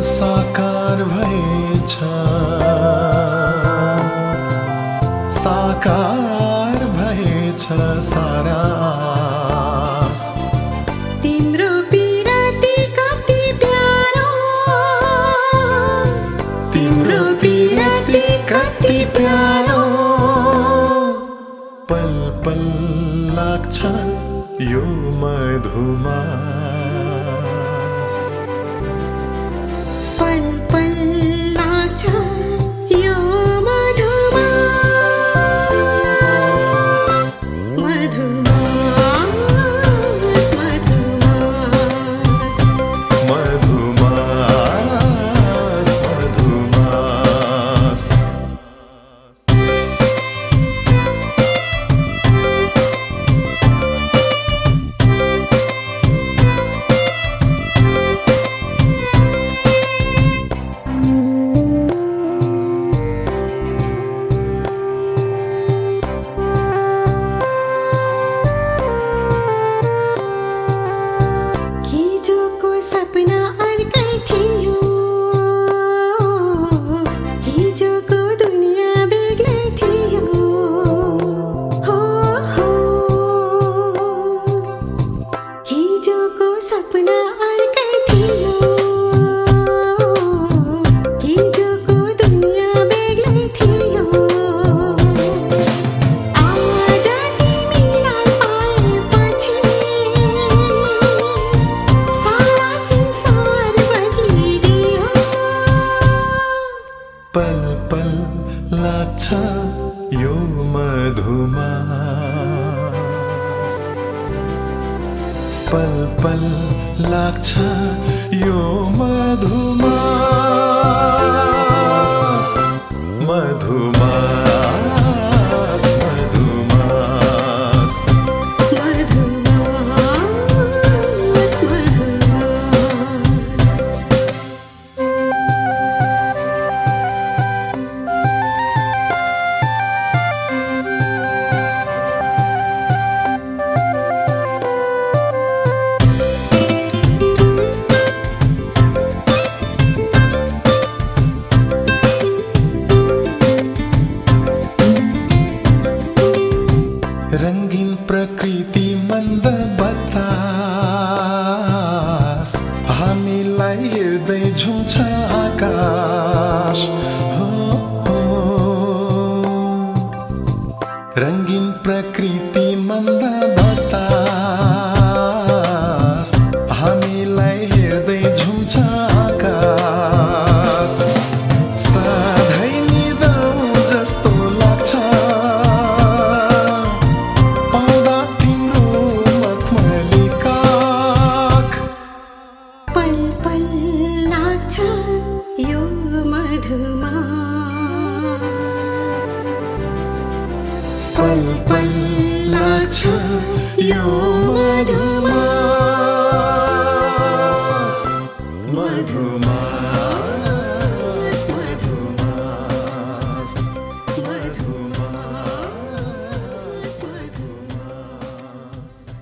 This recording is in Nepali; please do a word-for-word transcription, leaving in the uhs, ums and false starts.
साकार भएछ साकार भएछ सारा आस। तिम्रो पिरती कति प्यारो तिम्रो पिरती कति प्यारो पल पल लाग्छ यो मधुमास पल पल लाग्छ यो मधुमास मधुमास मधुमास मधुमास मधुमास। पल पल लाग्छ यो मधुमास पल पल लाग्छ यो मधुमास मधुमास मधुमास रंगीन प्रकृति मन्द बतास हामीलाई हेर्दै झुम्छ आकाश हो, हो। रंगीन प्रकृति मन्द बतास हामीलाई हेर्दै झुम्छ आकाश सधैँ निदाउ जस्तो लाग्छ यो मधुमास पल पल लाग्छ यो